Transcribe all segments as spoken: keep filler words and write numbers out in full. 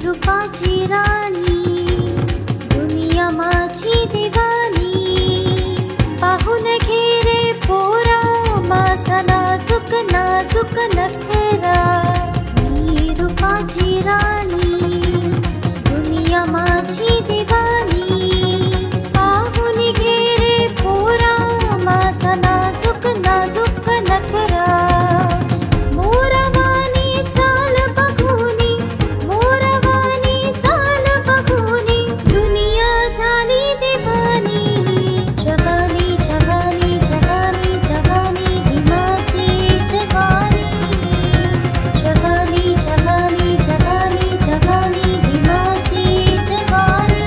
रूपाची राणी, दुनिया माझी दिवानी, पाहून घे रे पोरा माझा नाजूक नाजूक नखरा। मी रूपाची राणी, दुनिया माझी दिवानी, पाहून घे रे पोरा माझा नाजूक नाजूक नखरा। मोरवानी चाल बघूनी, मोरवानी चाल बघूनी, दुनिया झाली दिवानी। जवानी जवानी जवानी जवानी ही माझी जवानी, जवानी जवानी जवानी जवानी ही माझी जवानी।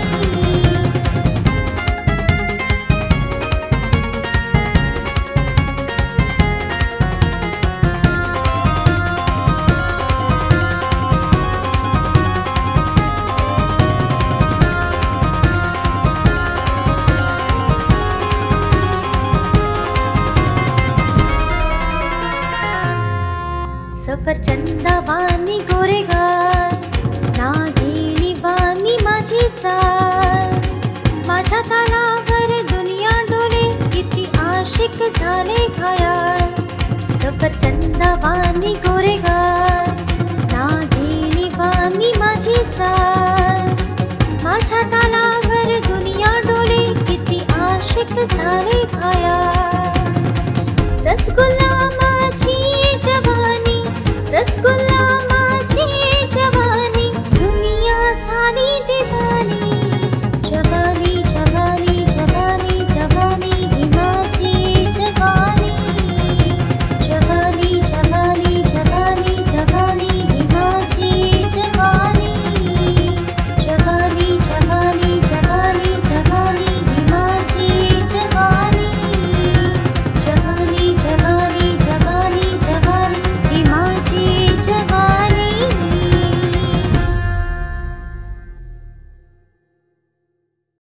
सफरचंदावानी गोरेगार, नागिणी वाणी माझी चाल, माझ्या तालावर दुनिया डोले, किती आशिक झाले घायाळ। सफरचंदावानी गोरेगार, नागिणी वाणी माझी चाल, माझ्या तालावर दुनिया डोले, किती आशिक झाले घायाळ।